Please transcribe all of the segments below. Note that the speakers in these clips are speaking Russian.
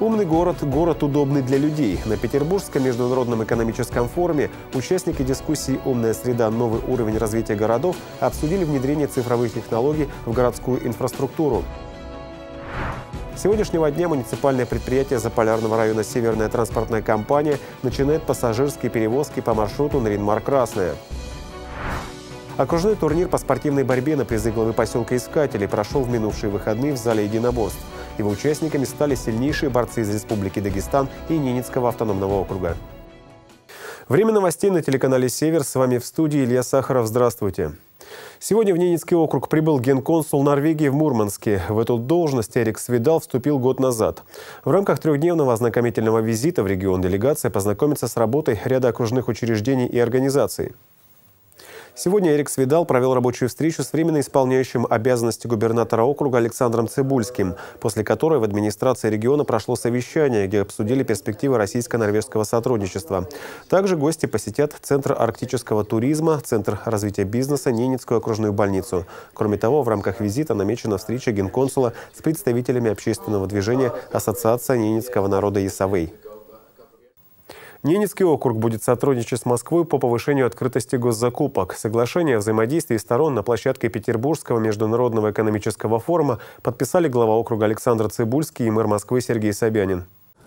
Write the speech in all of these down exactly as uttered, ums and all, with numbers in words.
Умный город – город удобный для людей. На Петербургском международном экономическом форуме участники дискуссии «Умная среда. Новый уровень развития городов» обсудили внедрение цифровых технологий в городскую инфраструктуру. С сегодняшнего дня муниципальное предприятие Заполярного района «Северная транспортная компания» начинает пассажирские перевозки по маршруту Наринмар-Красная. Окружной турнир по спортивной борьбе на призы главы поселка Искателей прошел в минувшие выходные в зале единоборств. Его участниками стали сильнейшие борцы из Республики Дагестан и Ненецкого автономного округа. Время новостей на телеканале «Север». С вами в студии Илья Сахаров. Здравствуйте. Сегодня в Ненецкий округ прибыл генконсул Норвегии в Мурманске. В эту должность Эрик Свидал вступил год назад. В рамках трехдневного ознакомительного визита в регион делегация познакомится с работой ряда окружных учреждений и организаций. Сегодня Эрик Свидал провел рабочую встречу с временно исполняющим обязанности губернатора округа Александром Цибульским, после которой в администрации региона прошло совещание, где обсудили перспективы российско-норвежского сотрудничества. Также гости посетят Центр арктического туризма, Центр развития бизнеса, Ненецкую окружную больницу. Кроме того, в рамках визита намечена встреча генконсула с представителями общественного движения Ассоциация Ненецкого народа Ясавей. Ненецкий округ будет сотрудничать с Москвой по повышению открытости госзакупок. Соглашение о взаимодействии сторон на площадке Петербургского международного экономического форума подписали глава округа Александр Цибульский и мэр Москвы Сергей Собянин.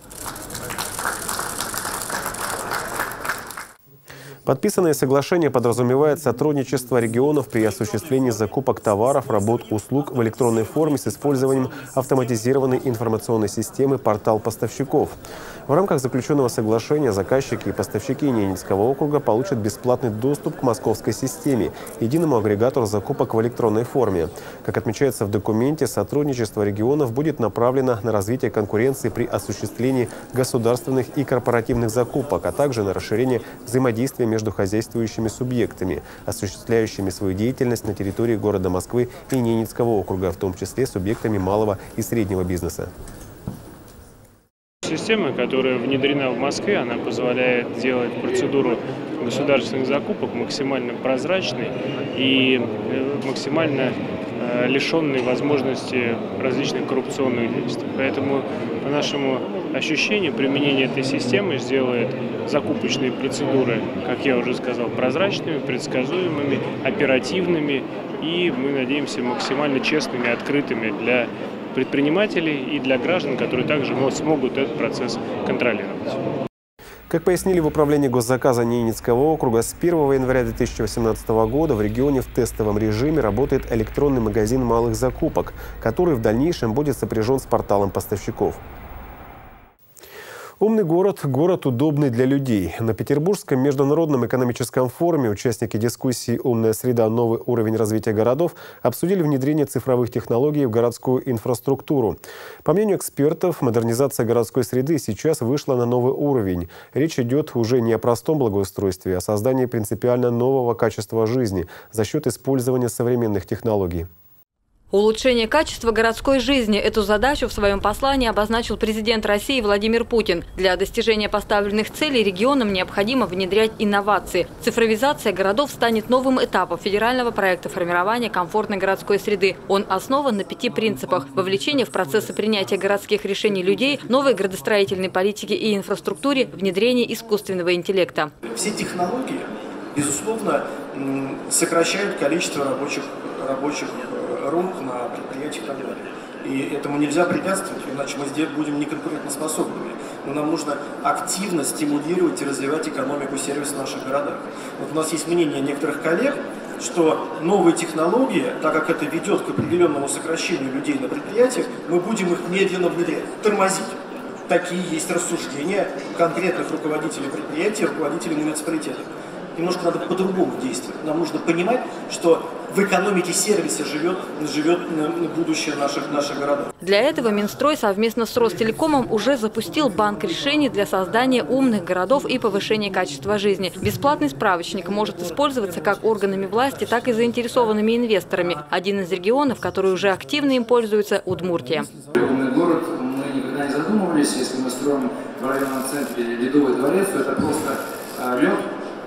Подписанное соглашение подразумевает сотрудничество регионов при осуществлении закупок товаров, работ, услуг в электронной форме с использованием автоматизированной информационной системы «Портал поставщиков». В рамках заключенного соглашения заказчики и поставщики Ненецкого округа получат бесплатный доступ к московской системе, единому агрегатору закупок в электронной форме. Как отмечается в документе, сотрудничество регионов будет направлено на развитие конкуренции при осуществлении государственных и корпоративных закупок, а также на расширение взаимодействия между хозяйствующими субъектами, осуществляющими свою деятельность на территории города Москвы и Ненецкого округа, в том числе субъектами малого и среднего бизнеса. Система, которая внедрена в Москве, она позволяет делать процедуру государственных закупок максимально прозрачной и максимально лишенной возможности различных коррупционных действий. Поэтому, по нашему ощущению, применение этой системы сделает закупочные процедуры, как я уже сказал, прозрачными, предсказуемыми, оперативными и, мы надеемся, максимально честными, открытыми для предпринимателей и для граждан, которые также смогут этот процесс контролировать. Как пояснили в управлении госзаказа Ненецкого округа, с первого января две тысячи восемнадцатого года в регионе в тестовом режиме работает электронный магазин малых закупок, который в дальнейшем будет сопряжен с порталом поставщиков. Умный город – город удобный для людей. На Петербургском международном экономическом форуме участники дискуссии «Умная среда. Новый уровень развития городов» обсудили внедрение цифровых технологий в городскую инфраструктуру. По мнению экспертов, модернизация городской среды сейчас вышла на новый уровень. Речь идет уже не о простом благоустройстве, а о создании принципиально нового качества жизни за счет использования современных технологий. Улучшение качества городской жизни – эту задачу в своем послании обозначил президент России Владимир Путин. Для достижения поставленных целей регионам необходимо внедрять инновации. Цифровизация городов станет новым этапом федерального проекта формирования комфортной городской среды. Он основан на пяти принципах: вовлечение в процессы принятия городских решений людей, новой градостроительной политике и инфраструктуре, внедрение искусственного интеллекта. Все технологии, безусловно, сокращают количество рабочих, рабочих рук на предприятиях и так далее. И этому нельзя препятствовать, иначе мы здесь будем неконкурентоспособными. Но нам нужно активно стимулировать и развивать экономику сервиса в наших городах. Вот у нас есть мнение некоторых коллег, что новые технологии, так как это ведет к определенному сокращению людей на предприятиях, мы будем их медленно внедрять, тормозить. Такие есть рассуждения конкретных руководителей предприятий, руководителей муниципалитета. Немножко надо по-другому действовать. Нам нужно понимать, что в экономике сервиса живет, живет будущее наших, наших городов. Для этого Минстрой совместно с Ростелекомом уже запустил банк решений для создания умных городов и повышения качества жизни. Бесплатный справочник может использоваться как органами власти, так и заинтересованными инвесторами. Один из регионов, который уже активно им пользуется – Удмуртия. Умный город, мы никогда не задумывались, если мы строим в районном центре Ледовый дворец, то это просто лед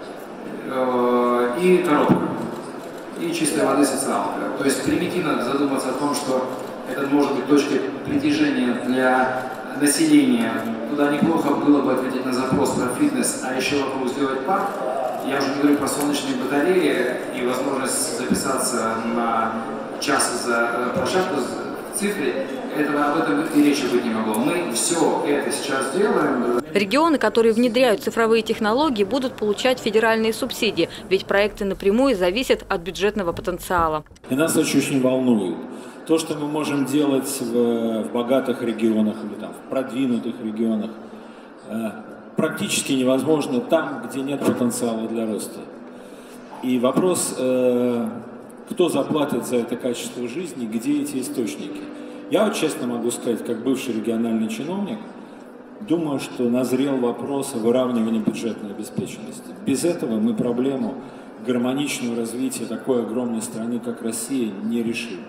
и коробка. И чистой воды социалка. То есть примитивно задуматься о том, что это может быть точкой притяжения для населения, туда неплохо было бы ответить на запрос про фитнес, а еще вокруг сделать парк. Я уже не говорю про солнечные батареи и возможность записаться на час за площадку в цифре. Этого, об этом и речи быть не могло. Мы все это сейчас делаем. Регионы, которые внедряют цифровые технологии, будут получать федеральные субсидии, ведь проекты напрямую зависят от бюджетного потенциала. И нас очень волнует то, что мы можем делать в, в богатых регионах или там, в продвинутых регионах, э, практически невозможно там, где нет потенциала для роста. И вопрос, э, кто заплатит за это качество жизни, где эти источники. Я вот честно могу сказать, как бывший региональный чиновник, думаю, что назрел вопрос о выравнивании бюджетной обеспеченности. Без этого мы проблему гармоничного развития такой огромной страны, как Россия, не решим.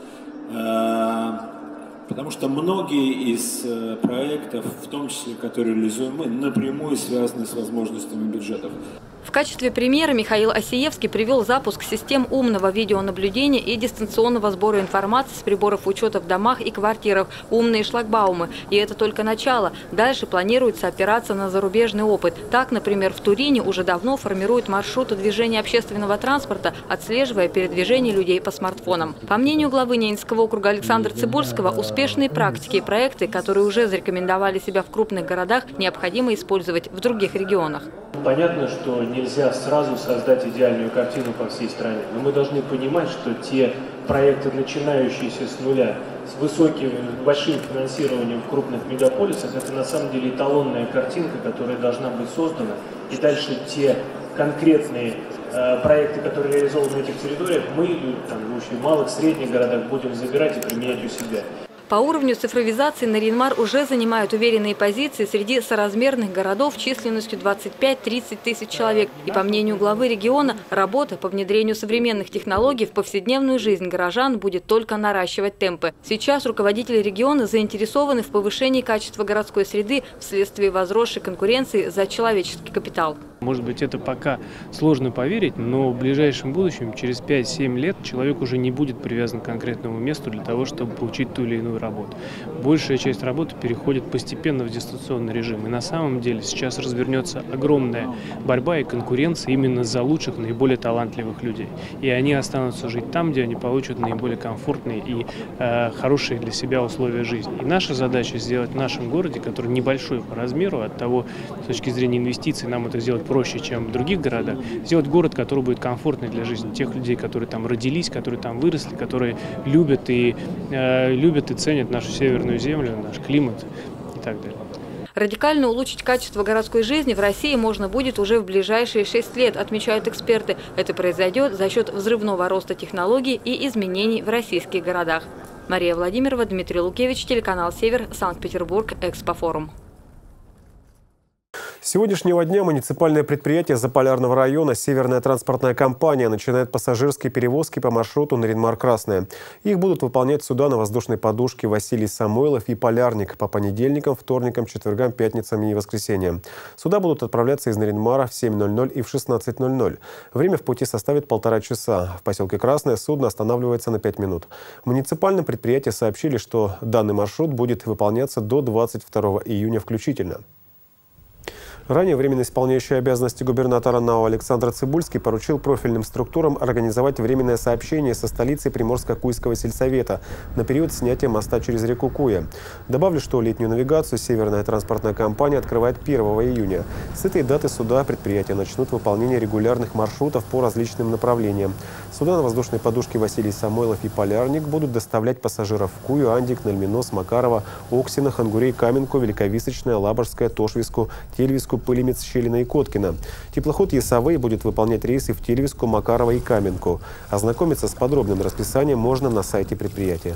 Потому что многие из проектов, в том числе, которые реализуем мы, напрямую связаны с возможностями бюджетов. В качестве примера Михаил Осиевский привел запуск систем умного видеонаблюдения и дистанционного сбора информации с приборов учета в домах и квартирах «Умные шлагбаумы». И это только начало. Дальше планируется опираться на зарубежный опыт. Так, например, в Турине уже давно формируют маршруты движения общественного транспорта, отслеживая передвижение людей по смартфонам. По мнению главы Ненецкого округа Александра Цыбульского, успешные практики и проекты, которые уже зарекомендовали себя в крупных городах, необходимо использовать в других регионах. Понятно, что нельзя сразу создать идеальную картину по всей стране, но мы должны понимать, что те проекты, начинающиеся с нуля, с высоким, большим финансированием в крупных мегаполисах, это на самом деле эталонная картинка, которая должна быть создана. И дальше те конкретные э, проекты, которые реализованы на этих территориях, мы там, в малых, средних городах будем забирать и применять у себя. По уровню цифровизации Нарьян-Мар уже занимает уверенные позиции среди соразмерных городов численностью двадцать пять-тридцать тысяч человек. И по мнению главы региона, работа по внедрению современных технологий в повседневную жизнь горожан будет только наращивать темпы. Сейчас руководители региона заинтересованы в повышении качества городской среды вследствие возросшей конкуренции за человеческий капитал. Может быть, это пока сложно поверить, но в ближайшем будущем, через пять-семь лет, человек уже не будет привязан к конкретному месту для того, чтобы получить ту или иную работу. Большая часть работы переходит постепенно в дистанционный режим. И на самом деле сейчас развернется огромная борьба и конкуренция именно за лучших, наиболее талантливых людей. И они останутся жить там, где они получат наиболее комфортные и э, хорошие для себя условия жизни. И наша задача сделать в нашем городе, который небольшой по размеру, от того, с точки зрения инвестиций, нам это сделать проще, чем в других городах, сделать город, который будет комфортный для жизни тех людей, которые там родились, которые там выросли, которые любят и, э, любят и ценят нашу северную землю, наш климат и так далее. Радикально улучшить качество городской жизни в России можно будет уже в ближайшие шесть лет, отмечают эксперты. Это произойдет за счет взрывного роста технологий и изменений в российских городах. Мария Владимирова, Дмитрий Лукевич, телеканал «Север», Санкт-Петербург, Экспофорум. С сегодняшнего дня муниципальное предприятие Заполярного района «Северная транспортная компания» начинает пассажирские перевозки по маршруту Нарьян-Мар-Красная. Их будут выполнять суда на воздушной подушке Василий Самойлов и Полярник по понедельникам, вторникам, четвергам, пятницам и воскресеньям. Суда будут отправляться из Нарьян-Мара в семь ноль-ноль и в шестнадцать ноль-ноль. Время в пути составит полтора часа. В поселке Красное судно останавливается на пять минут. В муниципальном предприятии сообщили, что данный маршрут будет выполняться до двадцать второго июня включительно. Ранее временно исполняющий обязанности губернатора НАО Александр Цыбульский поручил профильным структурам организовать временное сообщение со столицей Приморско-Куйского сельсовета на период снятия моста через реку Куя. Добавлю, что летнюю навигацию «Северная транспортная компания» открывает первого июня. С этой даты суда предприятия начнут выполнение регулярных маршрутов по различным направлениям. Суда на воздушной подушке Василий Самойлов и Полярник будут доставлять пассажиров в Кую, Андик, Нальминос, Макарова, Оксина, Хангурей, Каменку, Великовисочная, Лабожская, Тошвиску, Тельвиску, Пылемец, Щелина и Коткина. Теплоход «Ясовей» будет выполнять рейсы в Тельвиску, Макарова и Каменку. Ознакомиться с подробным расписанием можно на сайте предприятия.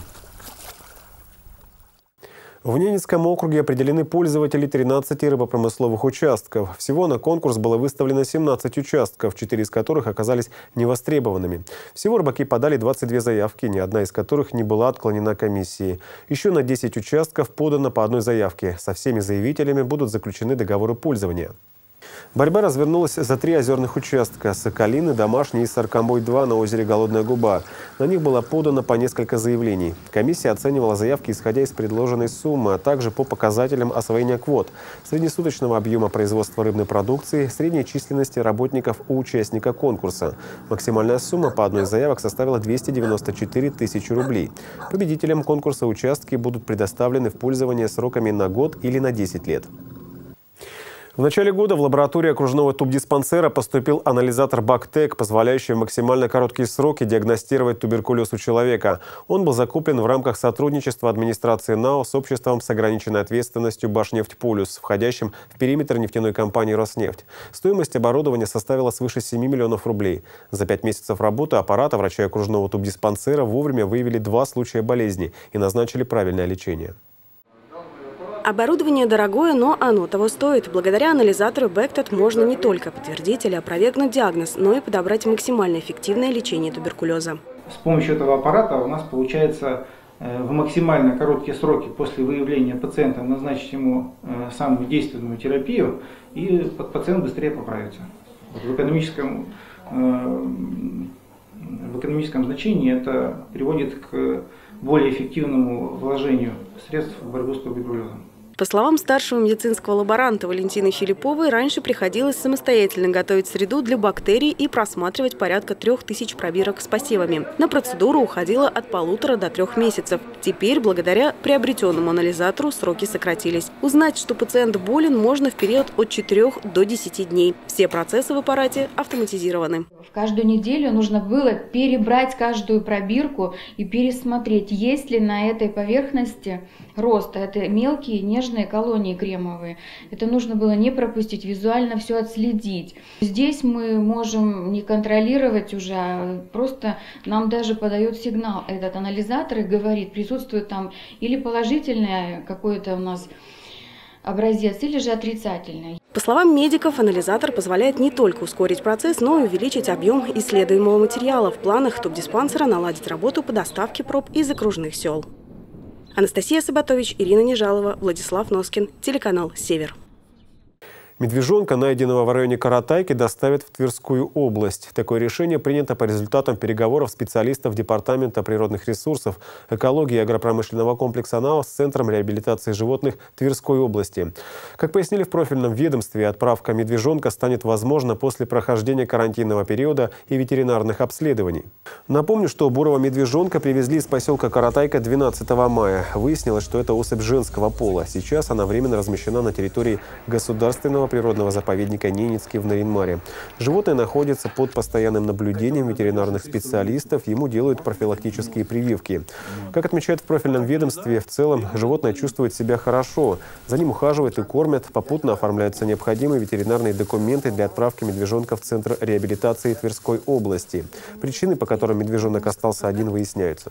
В Ненецком округе определены пользователи тринадцати рыбопромысловых участков. Всего на конкурс было выставлено семнадцать участков, четыре из которых оказались невостребованными. Всего рыбаки подали двадцать две заявки, ни одна из которых не была отклонена комиссией. Еще на десять участков подано по одной заявке. Со всеми заявителями будут заключены договоры пользования. Борьба развернулась за три озерных участка – Соколины, Домашний и Саркомбой-два на озере Голодная Губа. На них было подано по несколько заявлений. Комиссия оценивала заявки, исходя из предложенной суммы, а также по показателям освоения квот, среднесуточного объема производства рыбной продукции, средней численности работников у участника конкурса. Максимальная сумма по одной из заявок составила двести девяносто четыре тысячи рублей. Победителям конкурса участки будут предоставлены в пользование сроками на год или на десять лет. В начале года в лаборатории окружного тубдиспансера поступил анализатор Бактек, позволяющий в максимально короткие сроки диагностировать туберкулез у человека. Он был закуплен в рамках сотрудничества администрации НАО с обществом с ограниченной ответственностью «Башнефть-Полюс», входящим в периметр нефтяной компании «Роснефть». Стоимость оборудования составила свыше семи миллионов рублей. За пять месяцев работы аппарата врачи окружного тубдиспансера вовремя выявили два случая болезни и назначили правильное лечение. Оборудование дорогое, но оно того стоит. Благодаря анализатору Бактек можно не только подтвердить или опровергнуть диагноз, но и подобрать максимально эффективное лечение туберкулеза. С помощью этого аппарата у нас получается в максимально короткие сроки после выявления пациента назначить ему самую действенную терапию, и пациент быстрее поправится. В экономическом, в экономическом значении это приводит к более эффективному вложению средств в борьбу с туберкулезом. По словам старшего медицинского лаборанта Валентины Филипповой, раньше приходилось самостоятельно готовить среду для бактерий и просматривать порядка трех тысяч пробирок с посевами. На процедуру уходило от полутора до трех месяцев. Теперь, благодаря приобретенному анализатору, сроки сократились. Узнать, что пациент болен, можно в период от четырёх до десяти дней. Все процессы в аппарате автоматизированы. В каждую неделю нужно было перебрать каждую пробирку и пересмотреть, есть ли на этой поверхности рост. Это мелкие нежные колонии кремовые. Это нужно было не пропустить, визуально все отследить. Здесь мы можем не контролировать уже, а просто нам даже подает сигнал этот анализатор и говорит, присутствует там или положительное какое-то у нас образец, или же отрицательный. По словам медиков, анализатор позволяет не только ускорить процесс, но и увеличить объем исследуемого материала. В планах тубдиспансера наладить работу по доставке проб из окружных сел. Анастасия Сабатович, Ирина Нежалова, Владислав Носкин, телеканал «Север». Медвежонка, найденного в районе Каратайки, доставят в Тверскую область. Такое решение принято по результатам переговоров специалистов Департамента природных ресурсов, экологии и агропромышленного комплекса НАО с Центром реабилитации животных Тверской области. Как пояснили в профильном ведомстве, отправка медвежонка станет возможна после прохождения карантинного периода и ветеринарных обследований. Напомню, что бурого медвежонка привезли из поселка Каратайка двенадцатого мая. Выяснилось, что это особь женского пола. Сейчас она временно размещена на территории государственного природного заповедника Ненецкий в Наринмаре. Животное находится под постоянным наблюдением ветеринарных специалистов, ему делают профилактические прививки. Как отмечают в профильном ведомстве, в целом животное чувствует себя хорошо. За ним ухаживают и кормят, попутно оформляются необходимые ветеринарные документы для отправки медвежонка в Центр реабилитации Тверской области. Причины, по которым медвежонок остался один, выясняются.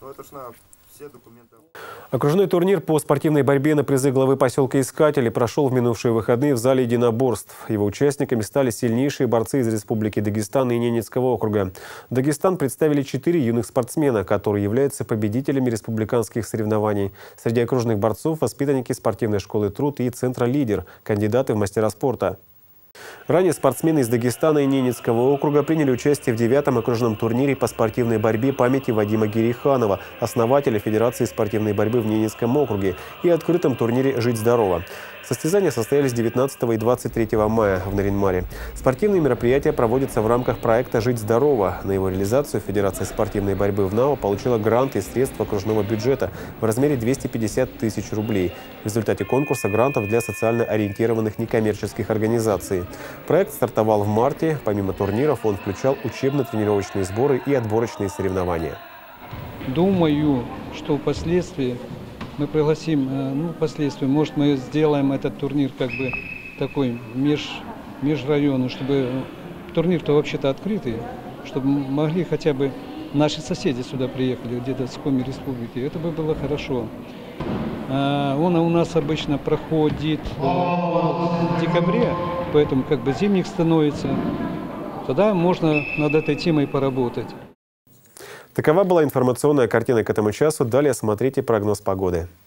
Окружной турнир по спортивной борьбе на призы главы поселка Искатели прошел в минувшие выходные в зале единоборств. Его участниками стали сильнейшие борцы из Республики Дагестан и Ненецкого округа. Дагестан представили четыре юных спортсмена, которые являются победителями республиканских соревнований. Среди окружных борцов – воспитанники спортивной школы «Труд» и центра «Лидер», кандидаты в мастера спорта. Ранее спортсмены из Дагестана и Ненецкого округа приняли участие в девятом окружном турнире по спортивной борьбе памяти Вадима Гириханова, основателя Федерации спортивной борьбы в Ненецком округе, и открытом турнире «Жить здорово». Состязания состоялись девятнадцатого и двадцать третьего мая в Наринмаре. Спортивные мероприятия проводятся в рамках проекта «Жить здорово». На его реализацию Федерация спортивной борьбы в НАО получила грант из средств окружного бюджета в размере двухсот пятидесяти тысяч рублей. В результате конкурса грантов для социально ориентированных некоммерческих организаций. Проект стартовал в марте. Помимо турниров он включал учебно-тренировочные сборы и отборочные соревнования. Думаю, что впоследствии мы пригласим, ну, впоследствии, может, мы сделаем этот турнир как бы такой меж, межрайонный, чтобы турнир-то вообще-то открытый, чтобы могли хотя бы наши соседи сюда приехали, где-то с Коми республики. Это бы было хорошо. Он у нас обычно проходит в декабре, поэтому как бы зимних становится. Тогда можно над этой темой поработать. Такова была информационная картина к этому часу. Далее смотрите прогноз погоды.